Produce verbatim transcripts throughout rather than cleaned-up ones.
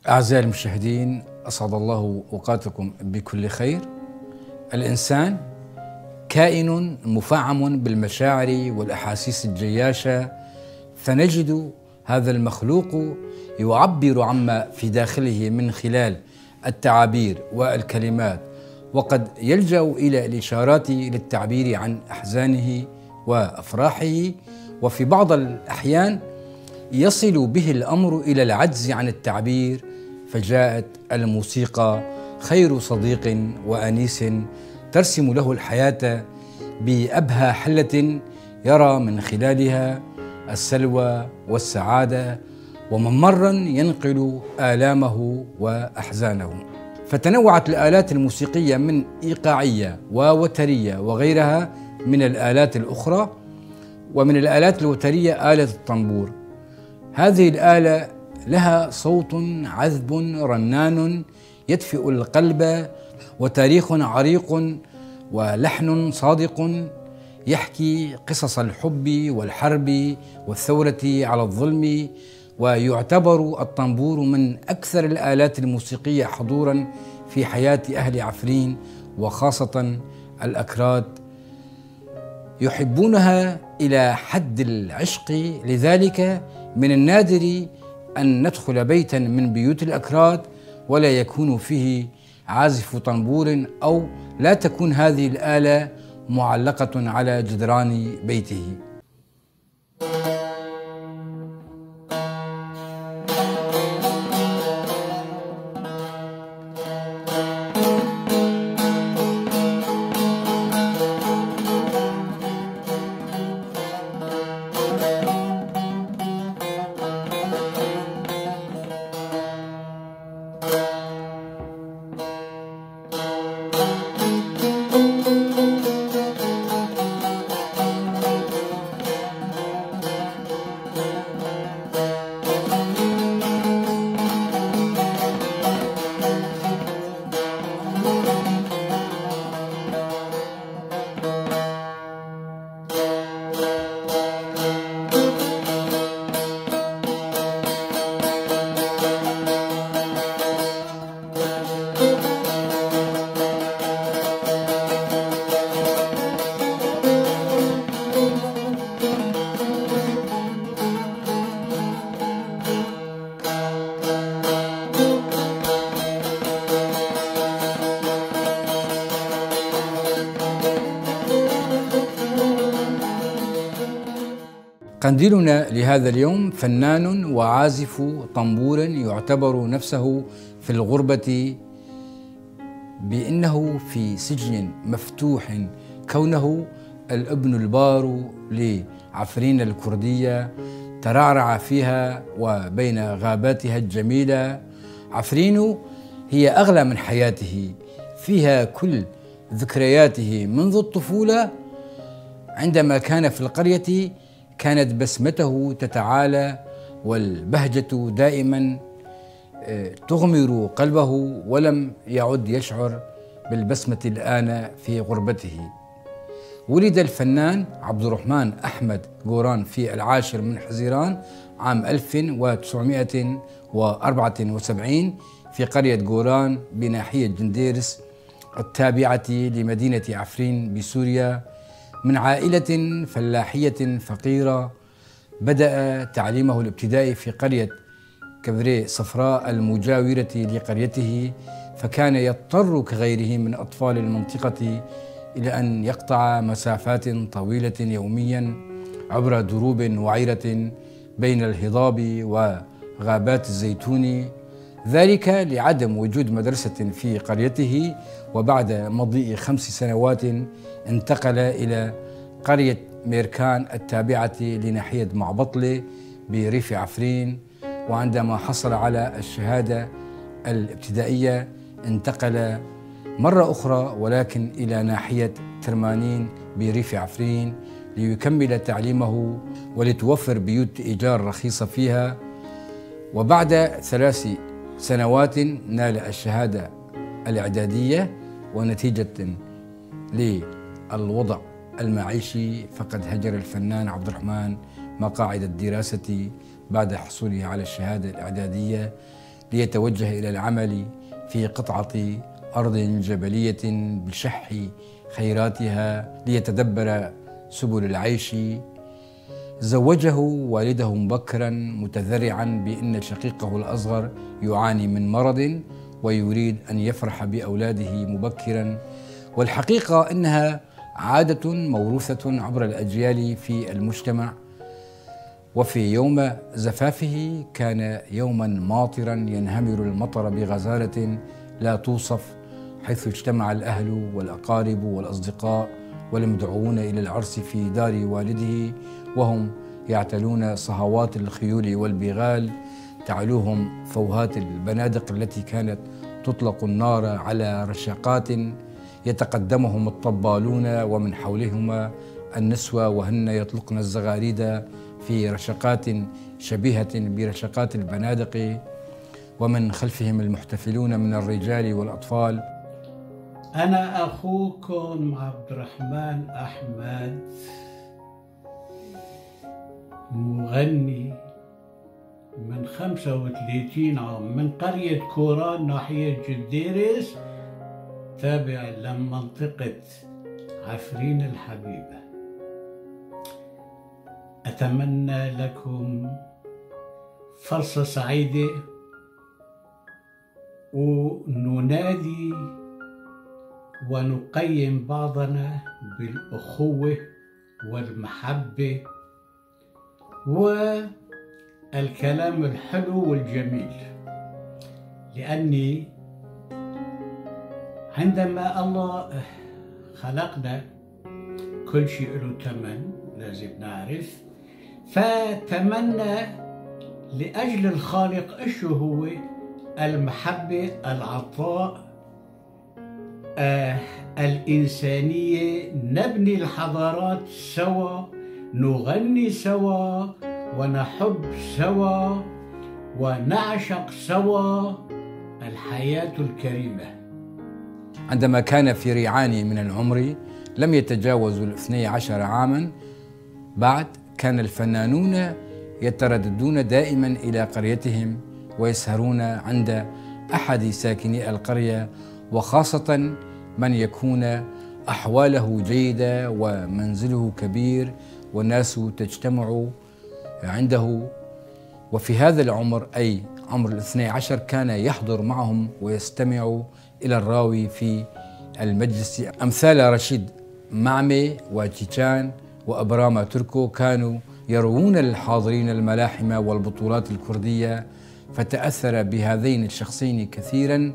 أعزائي المشاهدين، أسعد الله أوقاتكم بكل خير. الإنسان كائن مفعم بالمشاعر والأحاسيس الجياشة، فنجد هذا المخلوق يعبر عما في داخله من خلال التعابير والكلمات، وقد يلجأ إلى الإشارات للتعبير عن أحزانه وأفراحه، وفي بعض الأحيان يصل به الأمر إلى العجز عن التعبير، فجاءت الموسيقى خير صديق وأنيس ترسم له الحياة بأبهى حلة يرى من خلالها السلوى والسعادة، وممرا ينقل آلامه وأحزانه. فتنوعت الآلات الموسيقية من إيقاعية ووترية وغيرها من الآلات الأخرى. ومن الآلات الوترية آلة الطنبور. هذه الآلة لها صوت عذب رنان يدفئ القلب، وتاريخ عريق ولحن صادق يحكي قصص الحب والحرب والثورة على الظلم. ويعتبر الطنبور من أكثر الآلات الموسيقية حضورا في حياة أهل عفرين، وخاصة الأكراد يحبونها إلى حد العشق. لذلك من النادر أن ندخل بيتا من بيوت الأكراد ولا يكون فيه عازف طنبور، أو لا تكون هذه الآلة معلقة على جدران بيته. قنديلنا لهذا اليوم فنان وعازف طنبور يعتبر نفسه في الغربة بأنه في سجن مفتوح، كونه الابن البار لعفرين الكردية ترعرع فيها وبين غاباتها الجميلة. عفرين هي أغلى من حياته، فيها كل ذكرياته منذ الطفولة. عندما كان في القرية كانت بسمته تتعالى، والبهجة دائما تغمر قلبه، ولم يعد يشعر بالبسمة الآن في غربته. ولد الفنان عبد الرحمن أحمد قوران في العاشر من حزيران عام ألف وتسعمائة وأربعة وسبعين في قرية قوران بناحية جنديرس التابعة لمدينة عفرين بسوريا، من عائلة فلاحية فقيرة. بدأ تعليمه الابتدائي في قرية كفري صفراء المجاورة لقريته، فكان يضطر كغيره من أطفال المنطقة إلى أن يقطع مسافات طويلة يوميا عبر دروب وعيرة بين الهضاب وغابات الزيتون، ذلك لعدم وجود مدرسة في قريته. وبعد مضي خمس سنوات انتقل إلى قرية ميركان التابعة لناحية معبطلة بريف عفرين، وعندما حصل على الشهادة الابتدائية انتقل مرة أخرى ولكن إلى ناحية ترمانين بريف عفرين ليكمل تعليمه ولتوفر بيوت إيجار رخيصة فيها. وبعد ثلاث سنوات نال الشهادة الإعدادية، ونتيجة للوضع المعيشي فقد هجر الفنان عبد الرحمن مقاعد الدراسة بعد حصوله على الشهادة الإعدادية ليتوجه إلى العمل في قطعة أرض جبلية بشح خيراتها ليتدبر سبل العيش. زوجه والده مبكرا متذرعا بأن شقيقه الأصغر يعاني من مرض ويريد أن يفرح بأولاده مبكرا، والحقيقة أنها عادة موروثة عبر الأجيال في المجتمع. وفي يوم زفافه كان يوما ماطرا ينهمر المطر بغزارة لا توصف، حيث اجتمع الأهل والأقارب والأصدقاء والمدعوون إلى العرس في دار والده، وهم يعتلون صهوات الخيول والبغال، تعلوهم فوهات البنادق التي كانت تطلق النار على رشاقات، يتقدمهم الطبالون ومن حولهما النسوة وهن يطلقن الزغاريد في رشقات شبيهة برشقات البنادق، ومن خلفهم المحتفلون من الرجال والأطفال. أنا أخوكم عبد الرحمن أحمد، مغني من خمسة وثلاثين عام من قرية كوران ناحية جديرس، تابع لمنطقة عفرين الحبيبة. أتمنى لكم فرصة سعيدة، وننادي ونقيم بعضنا بالأخوة والمحبة والكلام الحلو والجميل، لأني عندما الله خلقنا كل شيء له ثمن لازم نعرف، فتمنى لأجل الخالق إيش هو؟ المحبة، العطاء، آه الإنسانية، نبني الحضارات سوا، نغني سوا، ونحب سوا، ونعشق سوا الحياة الكريمة. عندما كان في ريعان من العمر لم يتجاوزوا الاثني عشر عاما، بعد كان الفنانون يترددون دائما إلى قريتهم ويسهرون عند أحد ساكني القرية، وخاصة من يكون أحواله جيدة ومنزله كبير والناس تجتمع عنده. وفي هذا العمر أي عمر الاثني عشر كان يحضر معهم ويستمع إلى الراوي في المجلس. أمثال رشيد معمي وتيتشان وأبرام تركو كانوا يروون للحاضرين الملاحم والبطولات الكردية، فتأثر بهذين الشخصين كثيرا،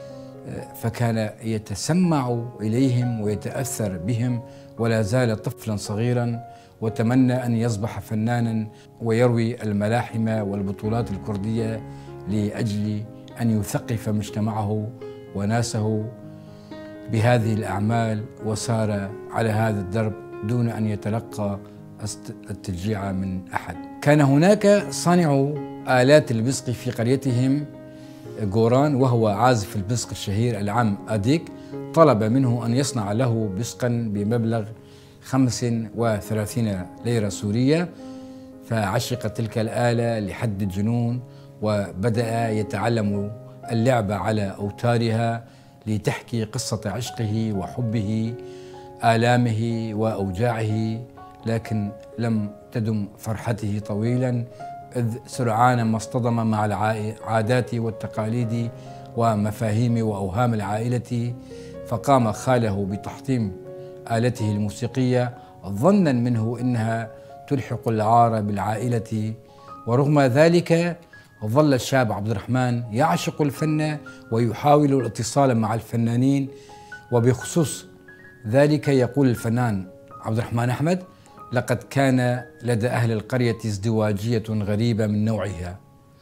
فكان يتسمع إليهم ويتأثر بهم، ولا زال طفلا صغيرا وتمنى أن يصبح فنانا ويروي الملاحم والبطولات الكردية لأجل أن يثقف مجتمعه وناسه بهذه الأعمال، وسار على هذا الدرب دون أن يتلقى التشجيع من أحد. كان هناك صانع آلات البصق في قريتهم غوران، وهو عازف البصق الشهير العم أديك، طلب منه أن يصنع له بصقا بمبلغ خمس وثلاثين ليرة سورية، فعشق تلك الآلة لحد الجنون وبدأ يتعلم اللعب على أوتارها لتحكي قصة عشقه وحبه، آلامه وأوجاعه، لكن لم تدم فرحته طويلا، إذ سرعان ما اصطدم مع العادات والتقاليد ومفاهيم وأوهام العائلة، فقام خاله بتحطيم آلته الموسيقية ظنا منه إنها تلحق العار بالعائلة. ورغم ذلك ظل الشاب عبد الرحمن يعشق الفن ويحاول الاتصال مع الفنانين، وبخصوص ذلك يقول الفنان عبد الرحمن أحمد: لقد كان لدى أهل القرية ازدواجية غريبة من نوعها،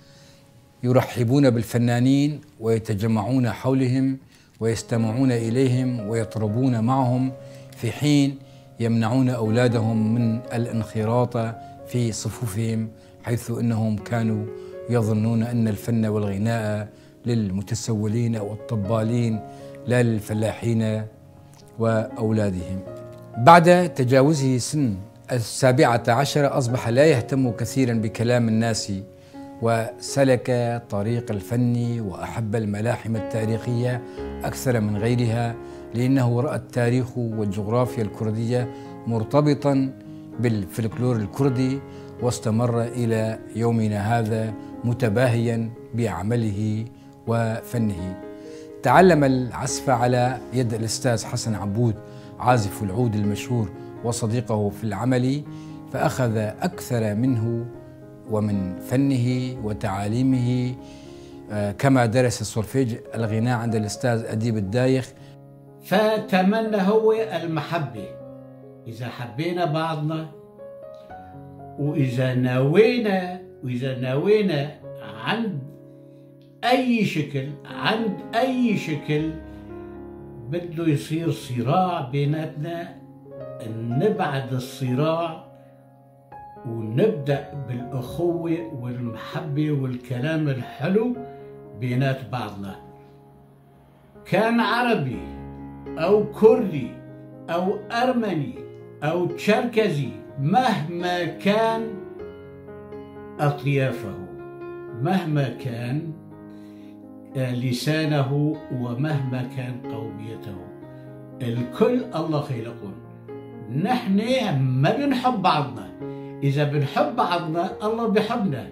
يرحبون بالفنانين ويتجمعون حولهم ويستمعون إليهم ويطربون معهم، في حين يمنعون أولادهم من الانخراط في صفوفهم، حيث أنهم كانوا يظنون أن الفن والغناء للمتسولين والطبالين لا للفلاحين وأولادهم. بعد تجاوزه سن السابعة عشر أصبح لا يهتم كثيرا بكلام الناس وسلك طريق الفن وأحب الملاحم التاريخية أكثر من غيرها، لأنه رأى التاريخ والجغرافيا الكردية مرتبطا بالفلكلور الكردي، واستمر إلى يومنا هذا متباهيا بعمله وفنه. تعلم العزف على يد الأستاذ حسن عبود عازف العود المشهور وصديقه في العمل، فأخذ أكثر منه ومن فنه وتعاليمه، كما درس السولفيج الغناء عند الأستاذ أديب الدايخ. فتمنى هو المحبة. إذا حبينا بعضنا وإذا نوينا وإذا نوينا عند أي شكل عند أي شكل بده يصير صراع بيناتنا، نبعد الصراع ونبدأ بالأخوة والمحبة والكلام الحلو بينات بعضنا. كان عربي أو كردي أو أرمني أو تشركزي، مهما كان أطيافه، مهما كان لسانه، ومهما كان قوميته، الكل الله خلقهم. نحن ما بنحب بعضنا، إذا بنحب بعضنا الله بحبنا.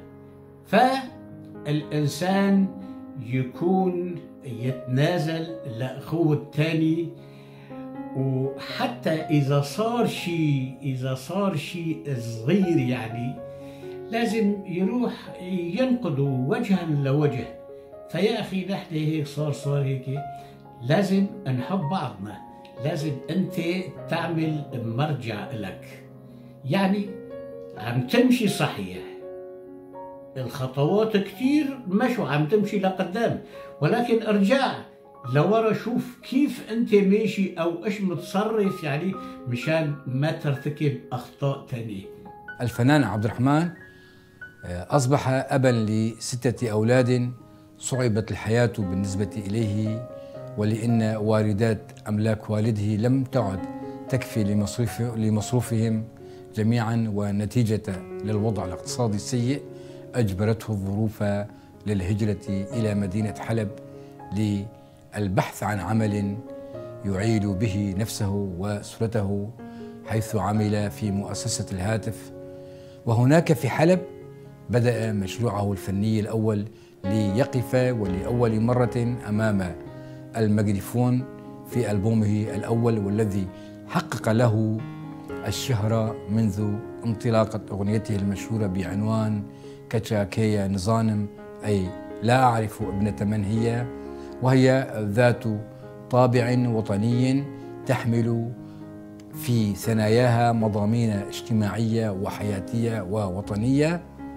فالإنسان يكون يتنازل لأخوه الثاني، وحتى إذا صار شيء إذا صار شيء صغير يعني لازم يروح ينقده وجها لوجه. فيا أخي نحن هيك صار صار هيك، لازم نحب بعضنا، لازم أنت تعمل مرجع لك. يعني عم تمشي صحيح، الخطوات كتير مشوا عم تمشي لقدام، ولكن ارجع لورا، شوف كيف انت ماشي او ايش متصرف، يعني مشان ما ترتكب اخطاء تانية. الفنان عبد الرحمن اصبح ابا لستة اولاد صعبت الحياة بالنسبة اليه، ولان واردات املاك والده لم تعد تكفي لمصروف لمصروفهم جميعا، ونتيجة للوضع الاقتصادي السيء أجبرته الظروف للهجرة إلى مدينة حلب للبحث عن عمل يعيل به نفسه وأسرته، حيث عمل في مؤسسة الهاتف. وهناك في حلب بدأ مشروعه الفني الأول ليقف ولأول مرة أمام الميكروفون في ألبومه الأول، والذي حقق له الشهرة منذ انطلاقة أغنيته المشهورة بعنوان كتشاكيا نظانم، أي لا أعرف ابنة من هي، وهي ذات طابع وطني تحمل في ثناياها مضامين اجتماعية وحياتية ووطنية،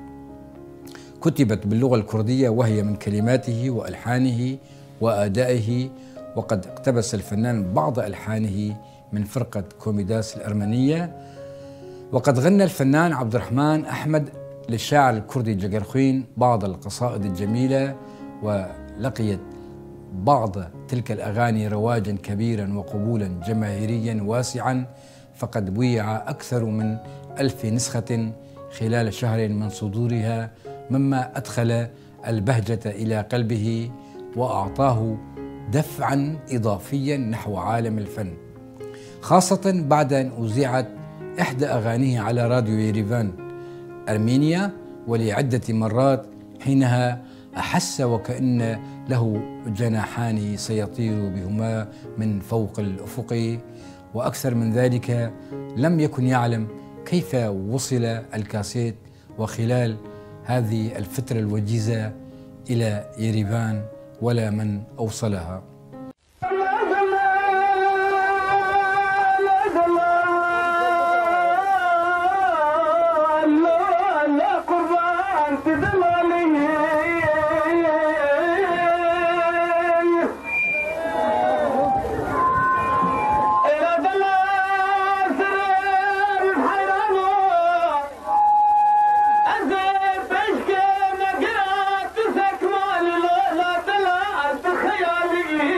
كتبت باللغة الكردية وهي من كلماته وألحانه وأدائه. وقد اقتبس الفنان بعض ألحانه من فرقة كوميداس الأرمنية. وقد غنى الفنان عبد الرحمن أحمد للشاعر الكردي جقرخوين بعض القصائد الجميلة، ولقيت بعض تلك الأغاني رواجا كبيرا وقبولا جماهيريا واسعا، فقد بويع أكثر من ألف نسخة خلال شهر من صدورها، مما أدخل البهجة إلى قلبه وأعطاه دفعا إضافيا نحو عالم الفن، خاصة بعد أن أذيعت إحدى أغانيه على راديو يريفان أرمينيا ولعدة مرات، حينها أحس وكأن له جناحان سيطير بهما من فوق الأفق. وأكثر من ذلك لم يكن يعلم كيف وصل الكاسيت وخلال هذه الفترة الوجيزة إلى يريفان ولا من أوصلها. Yeah.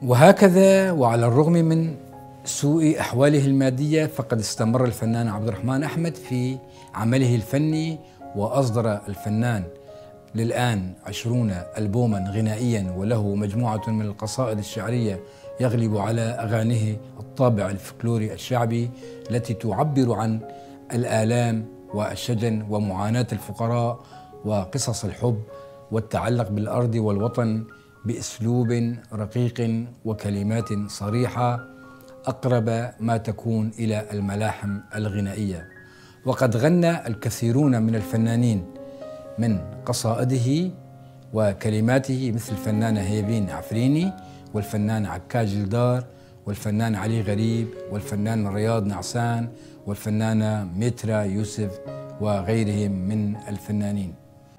وهكذا وعلى الرغم من سوء أحواله المادية فقد استمر الفنان عبد الرحمن أحمد في عمله الفني، وأصدر الفنان للآن عشرون ألبوما غنائيا، وله مجموعة من القصائد الشعرية يغلب على أغانيه الطابع الفلكلوري الشعبي التي تعبر عن الآلام والشجن ومعاناة الفقراء وقصص الحب والتعلق بالأرض والوطن بأسلوب رقيق وكلمات صريحة أقرب ما تكون إلى الملاحم الغنائية. وقد غنى الكثيرون من الفنانين من قصائده وكلماته مثل الفنانة هيفين عفريني والفنان عكاج الدار والفنان علي غريب والفنان رياض نعسان والفنانة ميترا يوسف وغيرهم من الفنانين.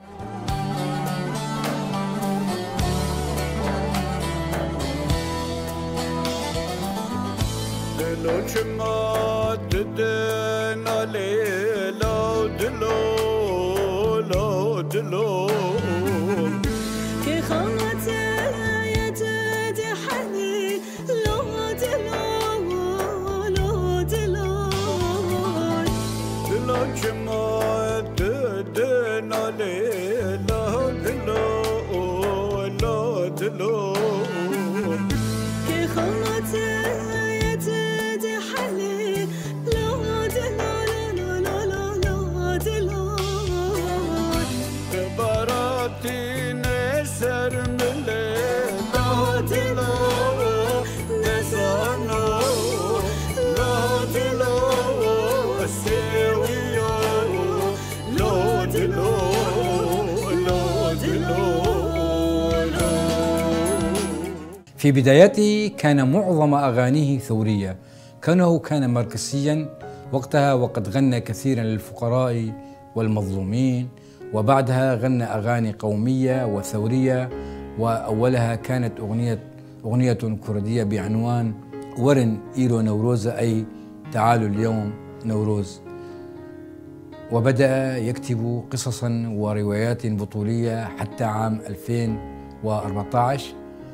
في بداياته كان معظم أغانيه ثورية، كونه كان ماركسيا وقتها، وقد غنى كثيرا للفقراء والمظلومين، وبعدها غنى أغاني قومية وثورية، وأولها كانت أغنية أغنية كردية بعنوان ورن إيرو نوروز، أي تعالوا اليوم نوروز. وبدأ يكتب قصصا وروايات بطولية حتى عام ألفين وأربعة عشر.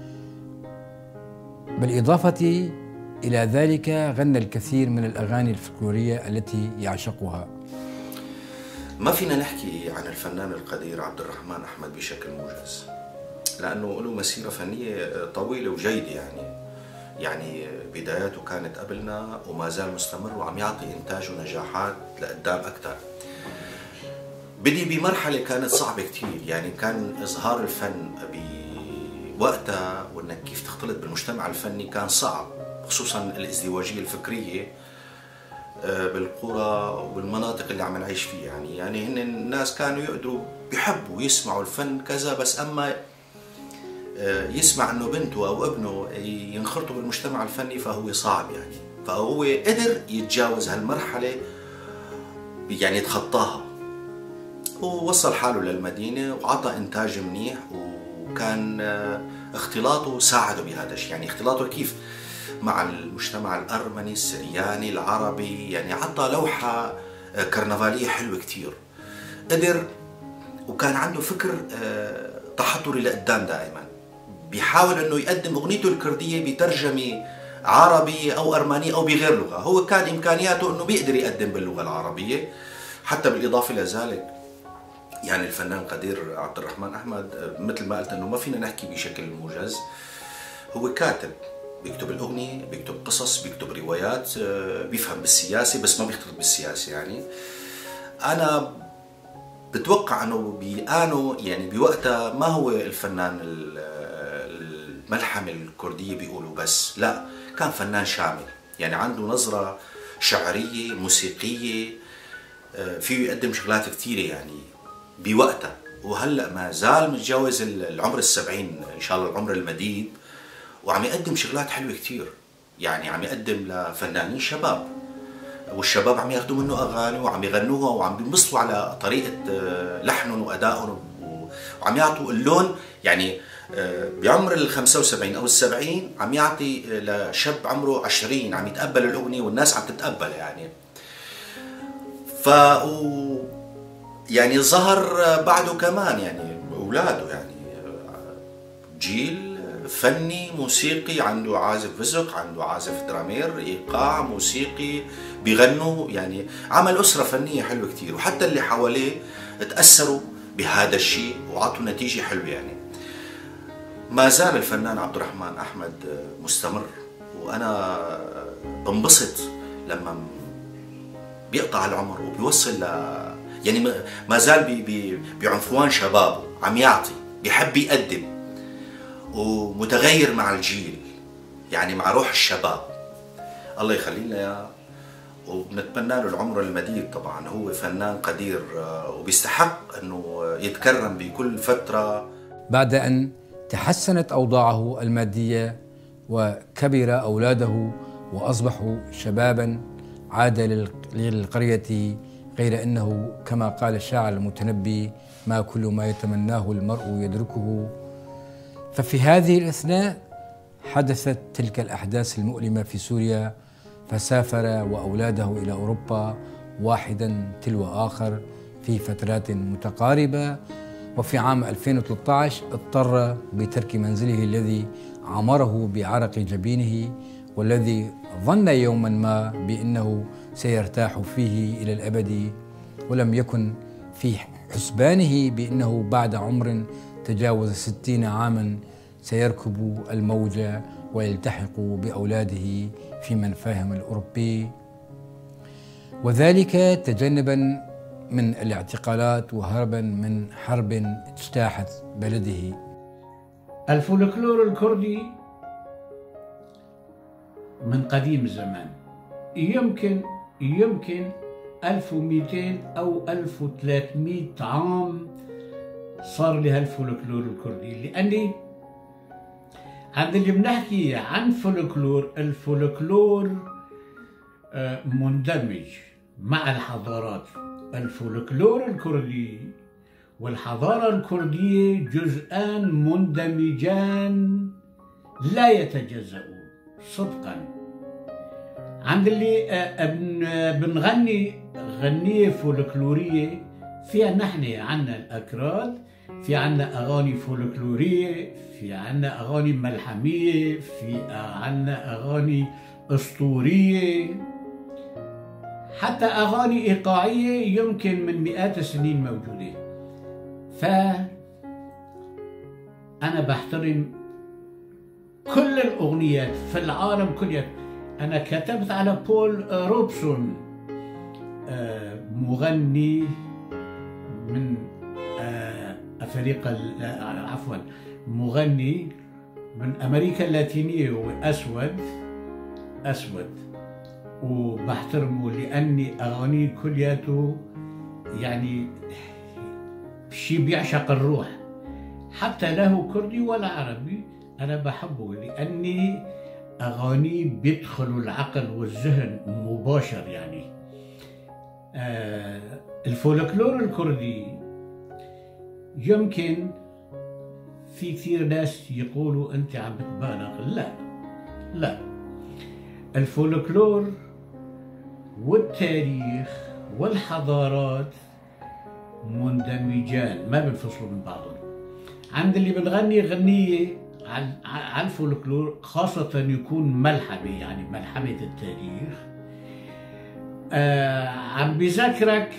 بالإضافة إلى ذلك غنى الكثير من الأغاني الفلكلورية التي يعشقها. ما فينا نحكي عن الفنان القدير عبد الرحمن أحمد بشكل موجز، لأنه له مسيرة فنية طويلة وجيدة. يعني يعني بداياته كانت قبلنا وما زال مستمر وعم يعطي إنتاج ونجاحات لقدام أكثر. بدي بمرحلة كانت صعبة كتير، يعني كان إظهار الفن بوقتها وإنك كيف تختلط بالمجتمع الفني كان صعب، خصوصا الازدواجية الفكرية بالقرى والمناطق اللي عم نعيش فيها. يعني يعني هن الناس كانوا يقدروا بيحبوا يسمعوا الفن كذا، بس أما يسمع إنه بنته أو ابنه ينخرطوا بالمجتمع الفني فهو صعب. يعني فهو قدر يتجاوز هالمرحلة، يعني يتخطاها، ووصل حاله للمدينة وعطى إنتاج منيح، وكان اختلاطه ساعده بهذا الشيء. يعني اختلاطه كيف مع المجتمع الأرمني السرياني العربي، يعني عطى لوحة كرنفالية حلوة كتير. قدر وكان عنده فكر تحضري لقدام دائما، بيحاول انه يقدم اغنيته الكردية بترجمة عربية او ارمانية او بغير لغة. هو كان امكانياته انه بيقدر يقدم باللغة العربية. حتى بالاضافة لذلك يعني الفنان قدير عبد الرحمن احمد مثل ما قلت انه ما فينا نحكي بشكل موجز. هو كاتب، بيكتب الاغنية، بيكتب قصص، بيكتب روايات، بيفهم بالسياسة بس ما بيختلط بالسياسة. يعني انا بتوقع انه بآنه يعني بوقتها ما هو الفنان الملحمة الكردية بيقولوا بس، لا، كان فنان شامل. يعني عنده نظرة شعرية موسيقية، فيه يقدم شغلات كثيرة يعني بوقتها. وهلأ ما زال متجاوز العمر السبعين إن شاء الله، العمر المديد، وعم يقدم شغلات حلوة كثير. يعني عم يقدم لفنانين شباب، والشباب عم ياخذوا منه اغاني وعم يغنوها وعم بينبسطوا على طريقه لحنهم وادائهم، وعم يعطوا اللون. يعني بعمر ال خمسة وسبعين او ال سبعين عم يعطي لشاب عمره عشرين عم يتقبل الاغنيه والناس عم تتقبلها. يعني ف يعني ظهر بعده كمان يعني اولاده، يعني جيل فني موسيقي، عنده عازف فزق، عنده عازف درامير، ايقاع موسيقي، بيغنوا، يعني عمل اسره فنيه حلوه كتير، وحتى اللي حواليه تاثروا بهذا الشيء وعطوا نتيجه حلوه. يعني ما زال الفنان عبد الرحمن احمد مستمر، وانا بنبسط لما بيقطع العمر وبيوصل ل يعني ما زال بعنفوان شبابه عم يعطي، بيحب يقدم ومتغير مع الجيل، يعني مع روح الشباب. الله يخلي لنا اياه، وبنتمنى له العمر المديد. طبعا هو فنان قدير وبيستحق انه يتكرم بكل فتره. بعد ان تحسنت اوضاعه الماديه وكبر اولاده واصبحوا شبابا، عاد للقريه، غير انه كما قال الشاعر المتنبي: ما كل ما يتمناه المرء يدركه. ففي هذه الأثناء حدثت تلك الأحداث المؤلمة في سوريا، فسافر وأولاده إلى أوروبا واحدا تلو آخر في فترات متقاربة. وفي عام ألفين وثلاثة عشر اضطر بترك منزله الذي عمره بعرق جبينه، والذي ظن يوما ما بأنه سيرتاح فيه إلى الأبد، ولم يكن في حسبانه بأنه بعد عمر تجاوز ستين عاما سيركب الموج ويلتحق بأولاده في منفاهم الأوروبي، وذلك تجنبا من الاعتقالات وهربا من حرب اجتاحت بلده. الفولكلور الكردي من قديم الزمان، يمكن يمكن ألف ومئتين أو ألف وثلاثمئة عام صار لها الفولكلور الكردي. لأني عند اللي بنحكي عن فولكلور، الفولكلور مندمج مع الحضارات. الفولكلور الكردي والحضارة الكردية جزءان مندمجان لا يتجزأون صدقا. عند اللي بنغني غنية فولكلورية فيها نحن عنا الأكراد، في عنا أغاني فولكلورية، في عنا أغاني ملحمية، في عنا أغاني أسطورية، حتى أغاني إيقاعية يمكن من مئات السنين موجودة. فأنا بحترم كل الأغنيات في العالم كله. أنا كتبت على بول روبسون، مغني من أفريقيا، عفوا مغني من أمريكا اللاتينية وأسود أسود وبحترمه لأني أغانيه كلياته يعني شيء بيعشق الروح، حتى له كردي ولا عربي أنا بحبه لأني أغانيه بيدخلوا العقل والذهن مباشر. يعني آه الفولكلور الكردي يمكن في كثير ناس يقولوا أنت عم بتبالغ. لا لا، الفولكلور والتاريخ والحضارات مندمجان ما بينفصلوا من بعضهم. عند اللي بنغني غنية على الفولكلور خاصة يكون ملحمة، يعني ملحمة التاريخ، آه عم بذكرك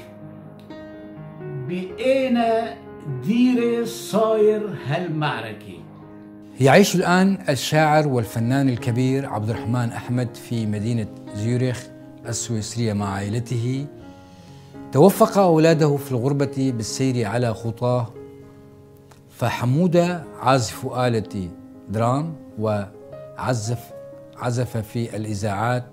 بأين ديرة صاير هالمعركة. يعيش الآن الشاعر والفنان الكبير عبد الرحمن أحمد في مدينة زيورخ السويسرية مع عائلته. توفق أولاده في الغربة بالسير على خطاه، فحمودة عازف آلة درام وعزف عزف في الإذاعات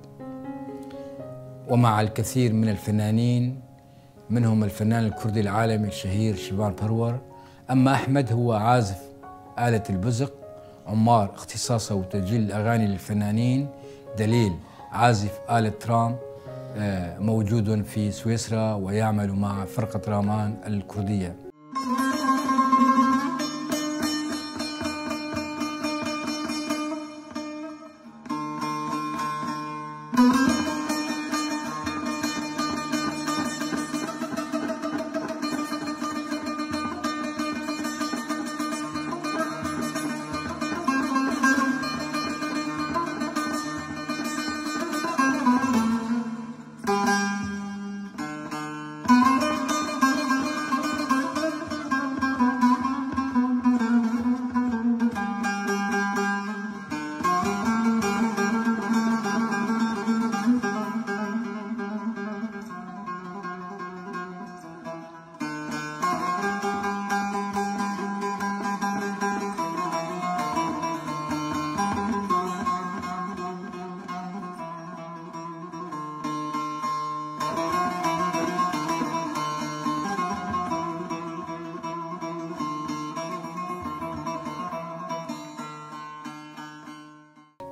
ومع الكثير من الفنانين، منهم الفنان الكردي العالمي الشهير شيفان بارور. أما أحمد هو عازف آلة البزق. عمار اختصاصه وتسجيل الأغاني للفنانين. دليل عازف آلة ترام موجود في سويسرا ويعمل مع فرقة رامان الكردية.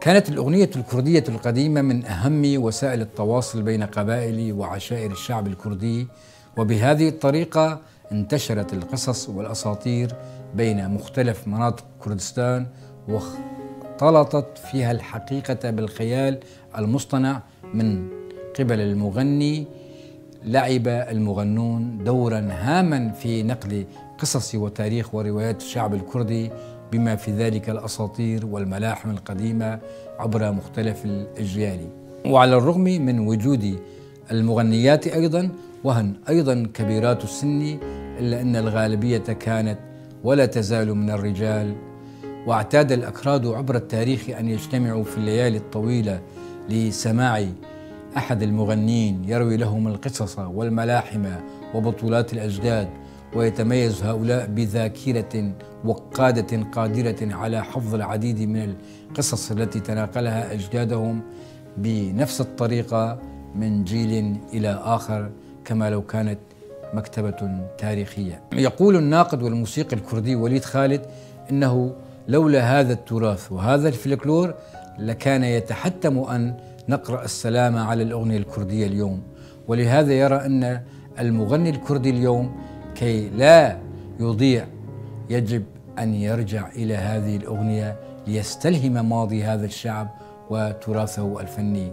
كانت الأغنية الكردية القديمة من أهم وسائل التواصل بين قبائل وعشائر الشعب الكردي، وبهذه الطريقة انتشرت القصص والأساطير بين مختلف مناطق كردستان، واختلطت فيها الحقيقة بالخيال المصطنع من قبل المغني. لعب المغنون دورا هاما في نقل قصص وتاريخ وروايات الشعب الكردي بما في ذلك الأساطير والملاحم القديمة عبر مختلف الأجيال. وعلى الرغم من وجود المغنيات أيضا وهن أيضا كبيرات السن، إلا أن الغالبية كانت ولا تزال من الرجال. واعتاد الأكراد عبر التاريخ أن يجتمعوا في الليالي الطويلة لسماع أحد المغنين يروي لهم القصص والملاحم وبطولات الأجداد، ويتميز هؤلاء بذاكرة وقادة قادرة على حفظ العديد من القصص التي تناقلها أجدادهم بنفس الطريقة من جيل إلى آخر، كما لو كانت مكتبة تاريخية. يقول الناقد والموسيقي الكردي وليد خالد إنه لولا هذا التراث وهذا الفلكلور لكان يتحتم أن نقرأ السلام على الأغنية الكردية اليوم. ولهذا يرى أن المغني الكردي اليوم كي لا يضيع يجب أن يرجع إلى هذه الأغنية ليستلهم ماضي هذا الشعب وتراثه الفني.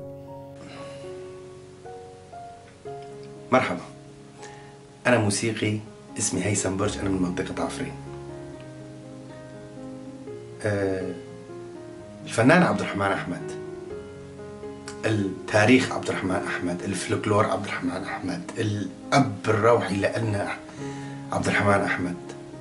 مرحبا، أنا موسيقي اسمي هيثم برج، أنا من منطقة عفرين. أه الفنان عبد الرحمن أحمد، التاريخ عبد الرحمن أحمد، الفلكلور عبد الرحمن أحمد، الأب الروحي لنا عبد الرحمن أحمد.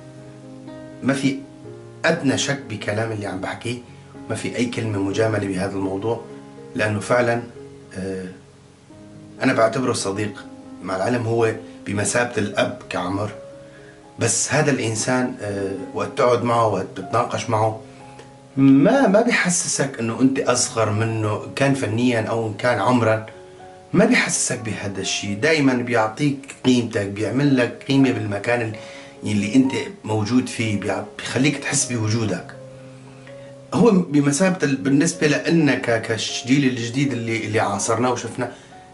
ما في أدنى شك بكلام اللي عم بحكيه، ما في أي كلمة مجاملة بهذا الموضوع، لأنه فعلا أه أنا بعتبره صديق، مع العلم هو بمثابة الأب كعمر، بس هذا الإنسان أه وقت تقعد معه وقت تتناقش معه ما ما بيحسسك انه انت اصغر منه، كان فنيا او كان عمرا، ما بيحسسك بهذا الشيء. دائما بيعطيك قيمتك، بيعمل لك قيمه بالمكان اللي انت موجود فيه، بيخليك تحس بوجودك. هو بمثابه بالنسبه لنا كالجيل الجديد اللي اللي عاصرناه وشفناه،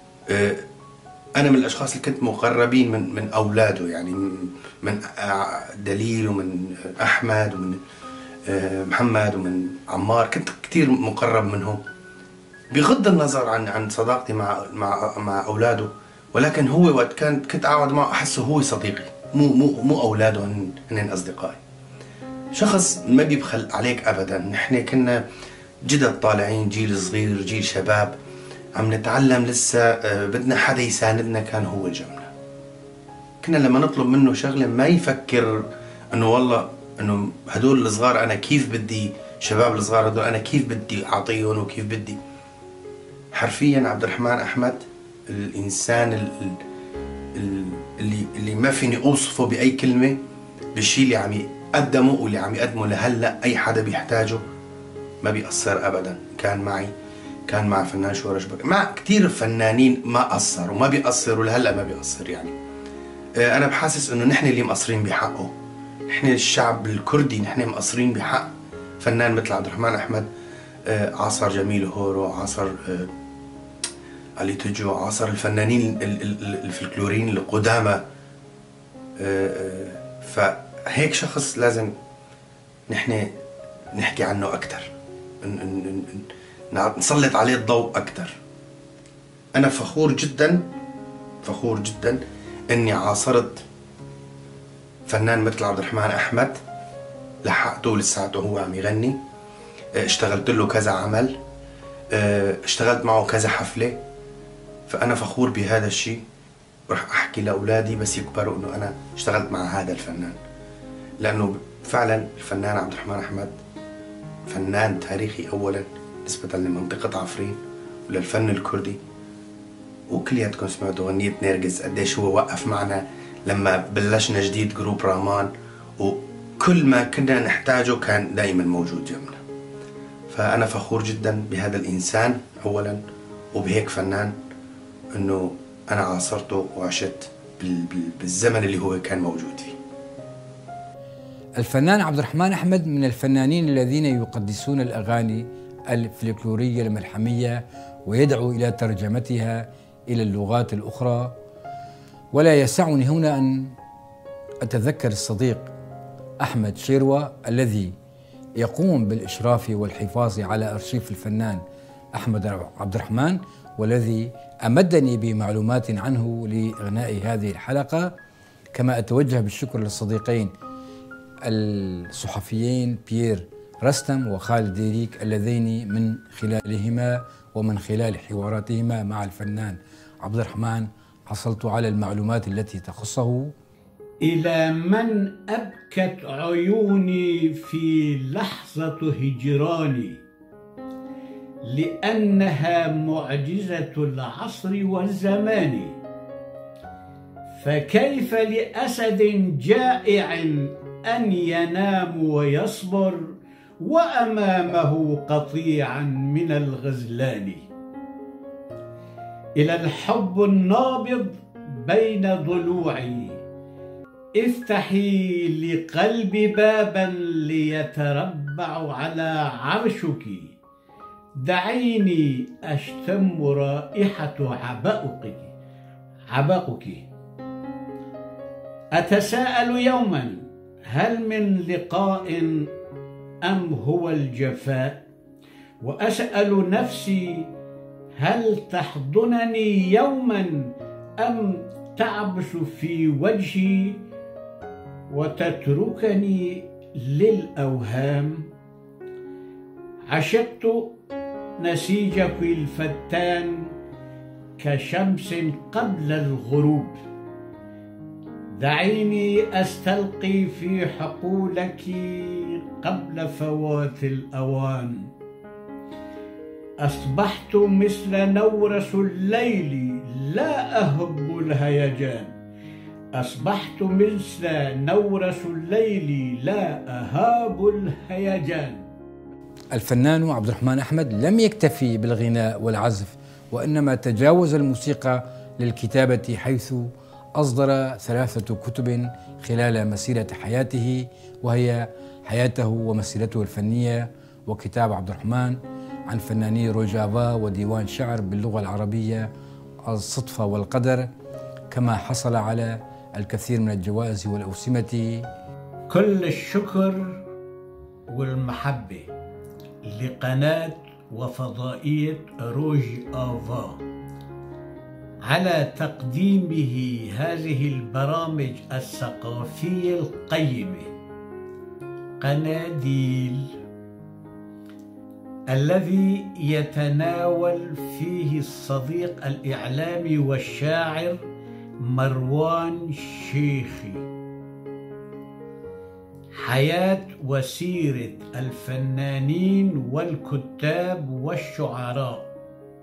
انا من الاشخاص اللي كنت مقربين من من اولاده، يعني من دليل ومن احمد ومن محمد ومن عمار، كنت كثير مقرب منهم بغض النظر عن عن صداقتي مع مع مع اولاده، ولكن هو وقت كان كنت اقعد معه احسه هو صديقي، مو مو مو اولاده هن اصدقائي. شخص ما بيبخل عليك ابدا. نحن كنا جدد طالعين، جيل صغير، جيل شباب عم نتعلم لسه، بدنا حدا يساندنا، كان هو جنبنا. كنا لما نطلب منه شغله ما يفكر انه والله انه هدول الصغار انا كيف بدي، شباب الصغار هدول انا كيف بدي اعطيهم وكيف بدي. حرفيا عبد الرحمن احمد الانسان اللي اللي ما فيني اوصفه باي كلمه بالشيء اللي عم يقدمه واللي عم يقدمه لهلا. اي حدا بيحتاجه ما بيقصر ابدا. كان معي، كان مع فنان شورش بك، مع كثير فنانين ما قصر وما بيقصر ولهلا ما بيقصر. يعني انا بحاسس انه نحن اللي مقصرين بحقه، نحن الشعب الكردي، نحن مقصرين بحق فنان مثل عبد الرحمن أحمد. عاصر جميل هورو، عاصر علي تجو، عاصر الفنانين الفلكلوريين القدامى. فهيك شخص لازم نحن نحكي عنه أكثر، نسلط عليه الضوء أكثر. أنا فخور جدا فخور جدا إني عاصرت فنان مثل عبد الرحمن أحمد، لحقته لساته هو عم يغني، اشتغلت له كذا عمل، اشتغلت معه كذا حفلة. فأنا فخور بهذا الشيء، ورح أحكي لأولادي بس يكبروا إنه أنا اشتغلت مع هذا الفنان، لأنه فعلا الفنان عبد الرحمن أحمد فنان تاريخي أولا نسبة لمنطقة عفرين وللفن الكردي. وكلياتكم سمعتوا أغنية نرجس قديش هو وقف معنا لما بلشنا جديد جروب رامان، وكل ما كنا نحتاجه كان دائما موجود جنبنا. فأنا فخور جدا بهذا الإنسان أولا وبهيك فنان، إنه أنا عاصرته وعشت بالزمن اللي هو كان موجود فيه. الفنان عبد الرحمن أحمد من الفنانين الذين يقدسون الأغاني الفلكلورية الملحمية ويدعو إلى ترجمتها إلى اللغات الأخرى. ولا يسعني هنا أن أتذكر الصديق أحمد شيروة الذي يقوم بالإشراف والحفاظ على أرشيف الفنان أحمد عبد الرحمن، والذي أمدني بمعلومات عنه لإغناء هذه الحلقة. كما أتوجه بالشكر للصديقين الصحفيين بيير رستم وخالد ديريك اللذين من خلالهما ومن خلال حواراتهما مع الفنان عبد الرحمن حصلت على المعلومات التي تخصه. إلى من أبكت عيوني في لحظة هجراني، لأنها معجزة العصر والزمان. فكيف لأسد جائع أن ينام ويصبر وأمامه قطيعا من الغزلان؟ إلى الحب النابض بين ضلوعي، افتحي لقلبي بابا ليتربع على عرشك. دعيني أشتم رائحة عبائك عبائك أتساءل يوما هل من لقاء أم هو الجفاء؟ وأسأل نفسي هل تحضنني يوما أم تعبس في وجهي وتتركني للأوهام؟ عشقت نسيجك الفتان كشمس قبل الغروب. دعيني أستلقي في حقولك قبل فوات الأوان. أصبحت مثل نورس الليل لا أهب الهيجان. أصبحت مثل نورس الليل لا أهاب الهيجان. الفنان عبد الرحمن أحمد لم يكتفي بالغناء والعزف، وإنما تجاوز الموسيقى للكتابة، حيث أصدر ثلاثة كتب خلال مسيرة حياته، وهي حياته ومسيرته الفنية، وكتاب عبد الرحمن عن فناني روجافا، وديوان شعر باللغة العربية الصدفة والقدر. كما حصل على الكثير من الجوائز والأوسمة. كل الشكر والمحبة لقناة وفضائية روجافا على تقديمه هذه البرامج الثقافية القيمة. قناديل الذي يتناول فيه الصديق الإعلامي والشاعر مروان شيخي حياة وسيرة الفنانين والكتاب والشعراء.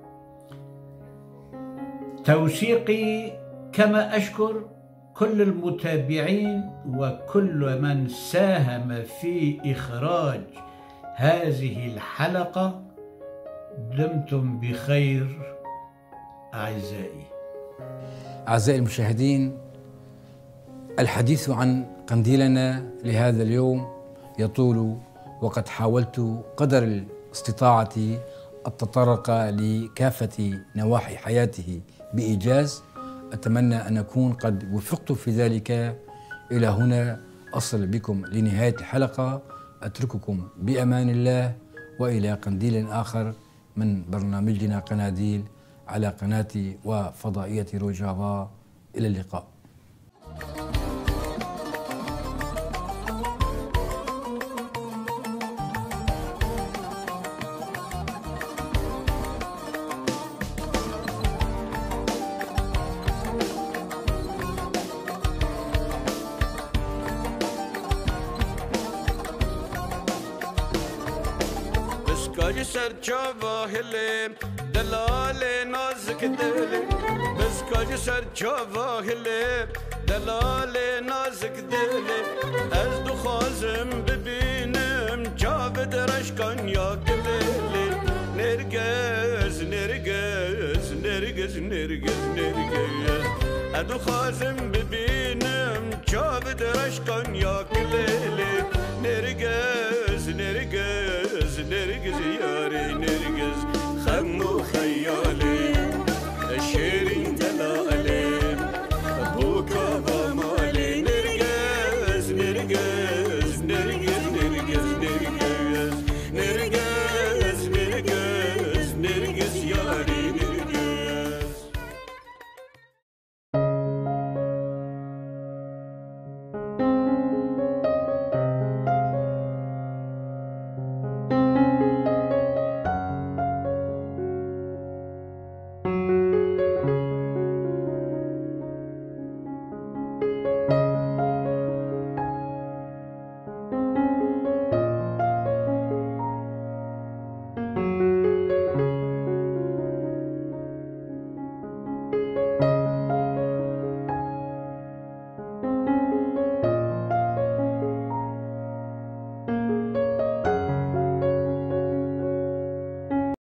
توثيقي، كما أشكر كل المتابعين وكل من ساهم في إخراج هذه الحلقة. دمتم بخير أعزائي. أعزائي المشاهدين، الحديث عن قنديلنا لهذا اليوم يطول، وقد حاولت قدر استطاعتي التطرق لكافة نواحي حياته بإيجاز. أتمنى أن أكون قد وفقت في ذلك. إلى هنا أصل بكم لنهاية الحلقة. أترككم بأمان الله، وإلى قنديل آخر من برنامجنا قناديل على قناة وفضائية روجافا. إلى اللقاء. سر جواهله دلال نازک دل بسکاج سر جواهله دلال نازک دل از دو خازم ببینم جاود رشکان یا دل نرگز نرگز نرگز نرگز نرگز از دو خازم ببینم جاود رشکان یا دل نرگز نرگز نرگز یاری دیگه